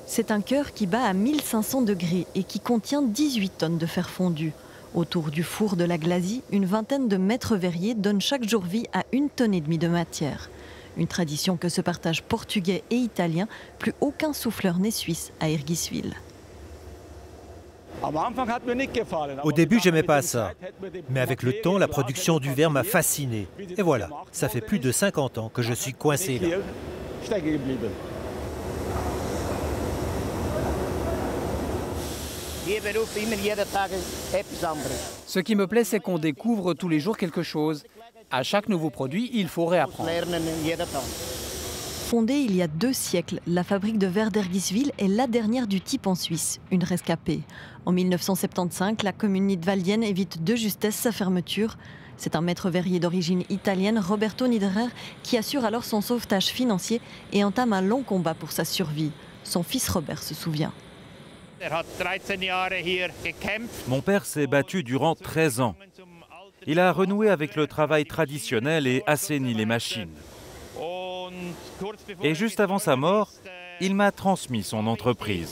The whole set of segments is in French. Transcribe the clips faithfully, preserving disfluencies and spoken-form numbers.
C'est un cœur qui bat à mille cinq cents degrés et qui contient dix-huit tonnes de fer fondu. Autour du four de la glasie, une vingtaine de maîtres verriers donnent chaque jour vie à une tonne et demie de matière. Une tradition que se partagent portugais et italiens, plus aucun souffleur n'est suisse à Erguiswil. Au début, j'aimais pas ça. Mais avec le temps, la production du verre m'a fasciné. Et voilà, ça fait plus de cinquante ans que je suis coincé là. Ce qui me plaît, c'est qu'on découvre tous les jours quelque chose. À chaque nouveau produit, il faut réapprendre. Fondée il y a deux siècles, la fabrique de verre d'Erguiswil est la dernière du type en Suisse, une rescapée. En mille neuf cent soixante-quinze, la commune nidwaldienne évite de justesse sa fermeture. C'est un maître verrier d'origine italienne, Roberto Niederer, qui assure alors son sauvetage financier et entame un long combat pour sa survie. Son fils Robert se souvient. Mon père s'est battu durant treize ans. Il a renoué avec le travail traditionnel et assaini les machines. Et juste avant sa mort, il m'a transmis son entreprise.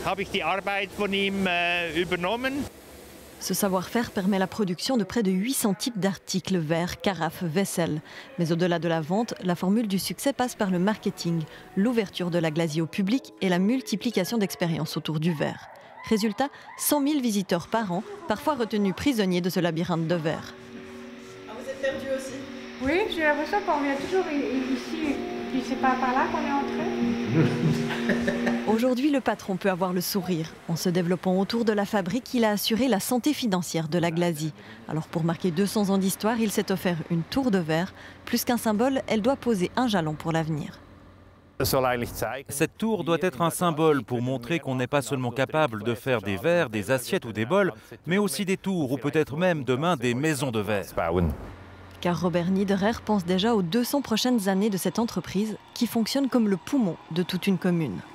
Ce savoir-faire permet la production de près de huit cents types d'articles, verres, carafes, vaisselle. Mais au-delà de la vente, la formule du succès passe par le marketing, l'ouverture de la glasie au public et la multiplication d'expériences autour du verre. Résultat, cent mille visiteurs par an, parfois retenus prisonniers de ce labyrinthe de verre. Ah, vous êtes perdu aussi? Oui, j'ai l'impression qu'on vient toujours ici, puis c'est pas par là qu'on est entré. Aujourd'hui, le patron peut avoir le sourire. En se développant autour de la fabrique, il a assuré la santé financière de la glasie. Alors pour marquer deux cents ans d'histoire, il s'est offert une tour de verre. Plus qu'un symbole, elle doit poser un jalon pour l'avenir. Cette tour doit être un symbole pour montrer qu'on n'est pas seulement capable de faire des verres, des assiettes ou des bols, mais aussi des tours ou peut-être même demain des maisons de verre. Car Robert Niederer pense déjà aux deux cents prochaines années de cette entreprise qui fonctionne comme le poumon de toute une commune.